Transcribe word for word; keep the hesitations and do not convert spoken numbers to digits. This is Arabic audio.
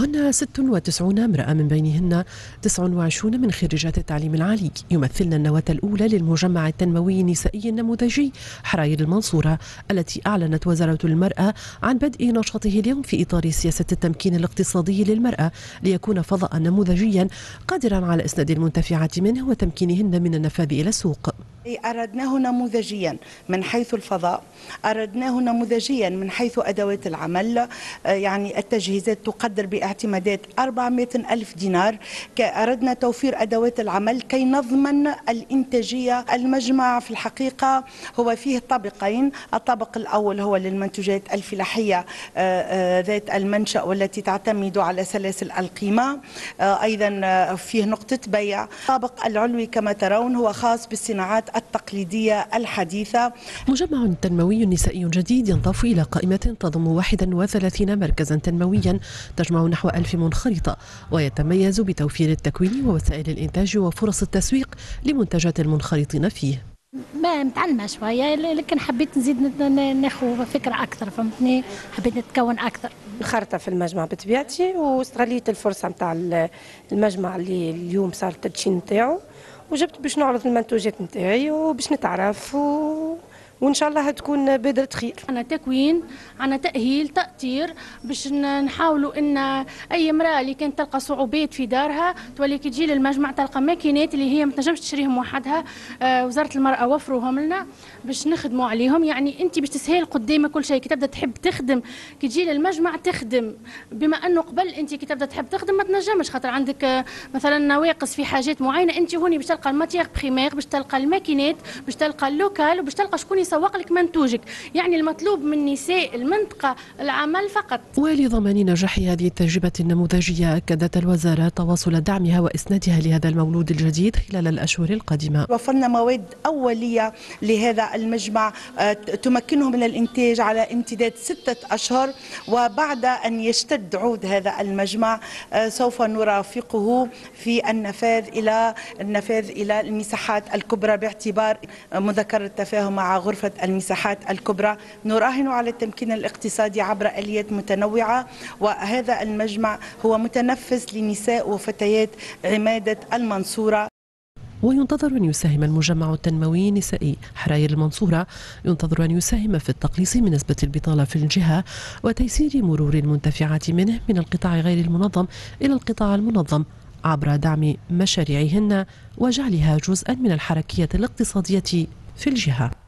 وأن ستة وتسعين امرأة من بينهن تسعة وعشرين من خريجات التعليم العالي يمثلن النواة الأولى للمجمع التنموي النسائي النموذجي حراير المنصورة، التي أعلنت وزارة المرأة عن بدء نشاطه اليوم في إطار سياسة التمكين الاقتصادي للمرأة، ليكون فضاء نموذجيا قادرا على إسناد المنتفعات منه وتمكينهن من النفاذ إلى السوق. أردناه نموذجيا من حيث الفضاء، أردناه نموذجيا من حيث أدوات العمل، يعني التجهيزات تقدر باعتمادات أربعمائة ألف دينار. أردنا توفير أدوات العمل كي نضمن الإنتاجية. المجمع في الحقيقة هو فيه طابقين، الطابق الأول هو للمنتوجات الفلاحية ذات المنشأ والتي تعتمد على سلاسل القيمة، أيضا فيه نقطة بيع. الطابق العلوي كما ترون هو خاص بالصناعات التقليدية الحديثة. مجمع تنموي نسائي جديد ينضاف إلى قائمة تضم واحد وثلاثين مركزا تنمويا تجمع نحو ألف منخرطة، ويتميز بتوفير التكوين ووسائل الإنتاج وفرص التسويق لمنتجات المنخرطين فيه. ما متعلمة شوية، لكن حبيت نزيد ناخذ فكرة أكثر، فهمتني، حبيت نتكون أكثر. خرطة في المجمع بطبيعتي، واستغليت الفرصة نتاع المجمع اللي اليوم صار التدشين نتاعو، وجبت باش نعرض المنتوجات نتاعي وباش نتعرف و... وان شاء الله تكون بادرة خير. عنا تكوين، عنا تأهيل، تأطير، باش نحاولوا ان اي امرأة اللي كانت تلقى صعوبات في دارها تولي كي تجي للمجمع تلقى ماكينات اللي هي ما تنجمش تشريهم وحدها. آه وزارة المرأة وفروهم لنا باش نخدموا عليهم، يعني انت باش تسهل قدامك كل شيء. كي تبدا تحب تخدم كي تجي للمجمع تخدم، بما انه قبل انت كي تبدا تحب تخدم ما تنجمش، خاطر عندك آه مثلا نواقص في حاجات معينة. انت هوني باش تلقى الماتيير بريمير، باش تلقى الماكينات، باش تلقى اللوكال، وباش تلقى شكون يسوق لك منتوجك. يعني المطلوب من نساء المنطقة العمل فقط. ولضمان نجاح هذه التجربة النموذجية أكدت الوزارة تواصل دعمها وإسنادها لهذا المولود الجديد خلال الأشهر القادمة. وفرنا مواد أولية لهذا المجمع تمكنه من الإنتاج على امتداد ستة أشهر، وبعد أن يشتد عود هذا المجمع سوف نرافقه في النفاذ إلى النفاذ إلى المساحات الكبرى، باعتبار مذكرة التفاهم مع غرفة المساحات الكبرى. نراهن على التمكين الاقتصادي عبر آليات متنوعة، وهذا المجمع هو متنفس لنساء وفتيات عمادة المنصورة. وينتظر أن يساهم المجمع التنموي النسائي حراير المنصورة ينتظر أن يساهم في التقليص من نسبة البطالة في الجهة وتيسير مرور المنتفعات منه من القطاع غير المنظم إلى القطاع المنظم عبر دعم مشاريعهن وجعلها جزءا من الحركية الاقتصادية في الجهة.